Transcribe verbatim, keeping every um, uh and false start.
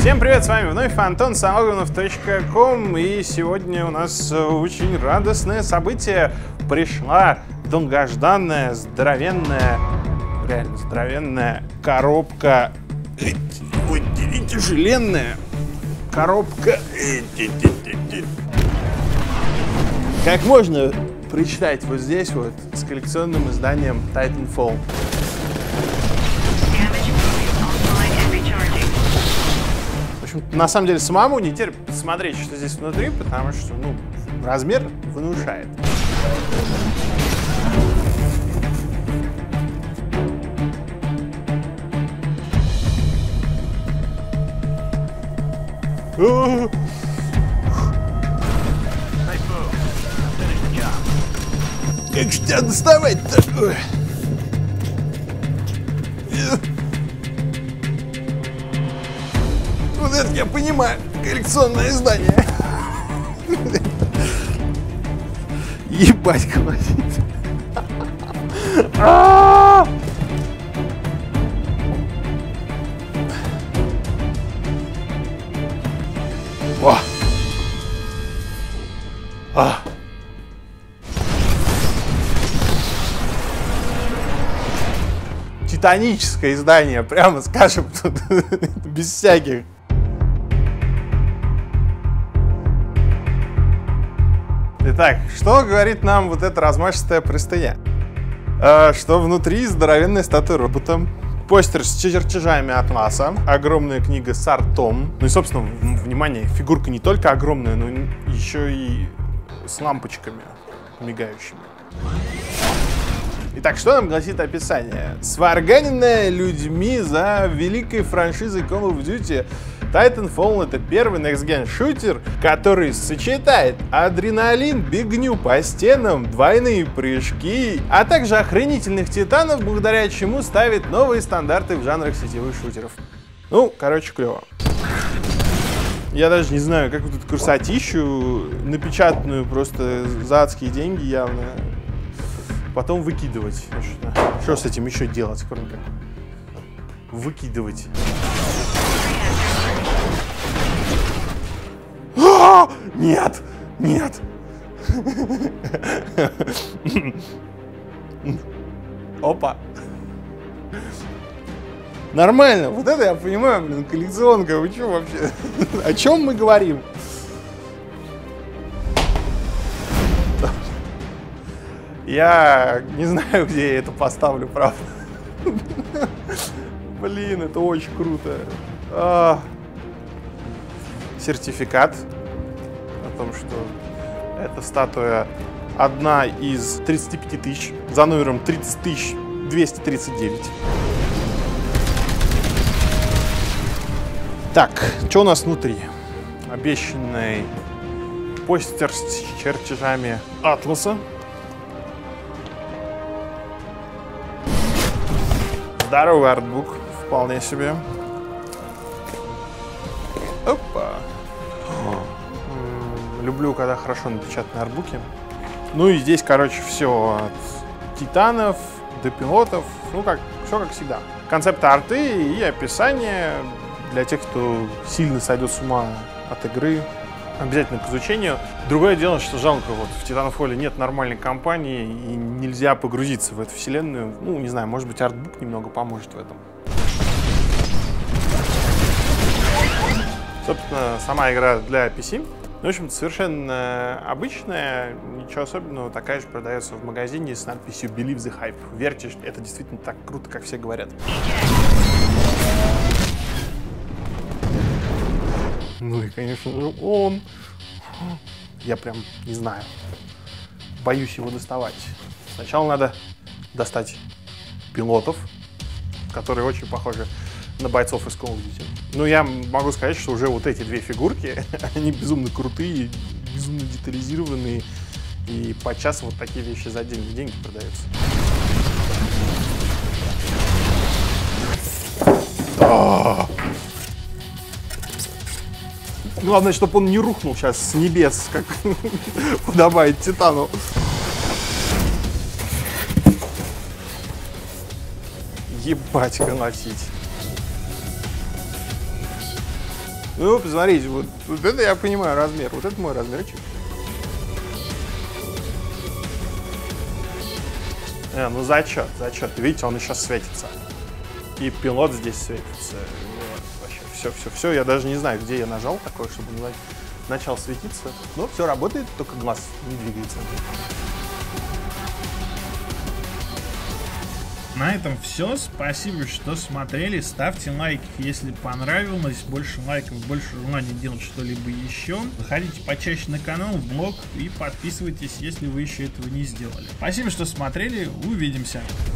Всем привет, с вами вновь Антон Самогонов точка ком, и сегодня у нас очень радостное событие. Пришла долгожданная, здоровенная, реально здоровенная коробка, ой, тяжеленная коробка. Как можно прочитать вот здесь вот с коллекционным изданием Titanfall. На самом деле самому не терпит посмотреть, что здесь внутри, потому что, ну, размер внушает. Как же тебя доставать-то? Вот это я понимаю, коллекционное издание. Ебать, колосит. О! А! Титаническое издание, прямо скажем, тут без всяких. Итак, что говорит нам вот эта размашистая простыня? А, что внутри здоровенная статуя робота, постер с чертежами атласа, огромная книга с артом. Ну и, собственно, внимание, фигурка не только огромная, но еще и с лампочками мигающими. Итак, что нам гласит описание? Сварганенная людьми за великой франшизой Call of Duty, Titanfall — это первый next-gen шутер, который сочетает адреналин, бегню по стенам, двойные прыжки, а также охренительных титанов, благодаря чему ставит новые стандарты в жанрах сетевых шутеров. Ну, короче, клево. Я даже не знаю, как вот эту красотищу, напечатанную просто за адские деньги явно, потом выкидывать. Что с этим еще делать, кроме как выкидывать? А, нет, нет. Опа. Нормально. Вот это я понимаю, блин, коллекционка. Вы что вообще? О чем мы говорим? Я не знаю, где я это поставлю, правда. Блин, это очень круто. А, сертификат о том, что эта статуя одна из тридцати пяти тысяч, за номером тридцать тысяч двести тридцать девять. Так, что у нас внутри? Обещанный постер с чертежами атласа. Здоровый артбук, вполне себе. Опа. Люблю, когда хорошо напечатаны артбуки. Ну и здесь, короче, все от титанов до пилотов. Ну, как, все как всегда. Концепт арты и описание для тех, кто сильно сойдет с ума от игры. Обязательно к изучению. Другое дело, что жалко, вот в Titanfall нет нормальной кампании и нельзя погрузиться в эту вселенную. Ну, не знаю, может быть, артбук немного поможет в этом. Собственно, сама игра для пи си. В общем-то, совершенно обычная, ничего особенного, такая же продается в магазине с надписью Believe the Hype. Верьте, что это действительно так круто, как все говорят. Ну и, конечно же, он. Я прям не знаю. Боюсь его доставать. Сначала надо достать пилотов, которые очень похожи на бойцов из Call of Duty. Ну, я могу сказать, что уже вот эти две фигурки, они безумно крутые, безумно детализированные. И подчас вот такие вещи за отдельные деньги продаются. А-а-а! Главное, чтобы он не рухнул сейчас с небес, как подобает Титану. Ебать, колотить. Ну, посмотрите, вот, вот это я понимаю размер. Вот это мой размерчик. Э, ну зачет, зачет. Видите, он еще светится. И пилот здесь светится. Вот, вообще, все, все, все. Я даже не знаю, где я нажал такое, чтобы начал светиться. Но все работает, только глаз не двигается. На этом все. Спасибо, что смотрели. Ставьте лайки, если понравилось. Больше лайков, больше желания делать что-либо еще. Заходите почаще на канал, в блог и подписывайтесь, если вы еще этого не сделали. Спасибо, что смотрели. Увидимся.